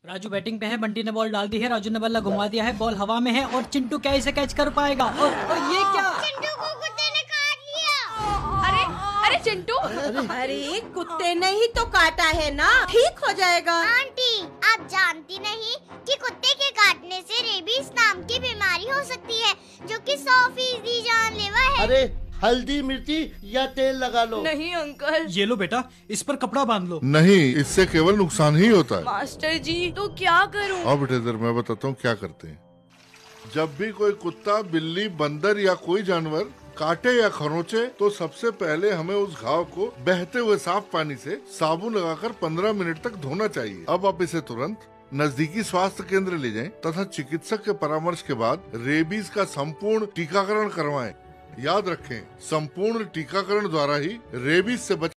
Raju batting पे है, बंटी ने बॉल डाल दी है, राजू ने बल्ला घुमा दिया है, बॉल हवा में है और चिंटू क्या इसे कैच कर पाएगा? और ये क्या? चिंटू को कुत्ते ने काट लिया। अरे अरे चिंटू, अरे कुत्ते ने ही तो काटा है ना, ठीक हो जाएगा। आंटी, आप जानती नहीं कि कुत्ते के काटने से रेबीज नाम की बीमारी हो सकती है, जो कि 100% जानलेवा है। अरे हल्दी मिर्ची या तेल लगा लो। नहीं अंकल। ये लो बेटा, इस पर कपड़ा बांध लो। नहीं, इससे केवल नुकसान ही होता है। मास्टर जी तो क्या करूं? अब बेटे इधर मैं बताता हूँ क्या करते हैं। जब भी कोई कुत्ता, बिल्ली, बंदर या कोई जानवर काटे या खरोंचे तो सबसे पहले हमें उस घाव को बहते हुए साफ पानी से साबुन लगाकर 15 मिनट तक धोना चाहिए। अब आप इसे तुरंत नजदीकी स्वास्थ्य केंद्र ले जाएं तथा चिकित्सक के परामर्श के बाद रेबीज का संपूर्ण टीकाकरण करवाएं। याद रखें, संपूर्ण टीकाकरण द्वारा ही रेबीज से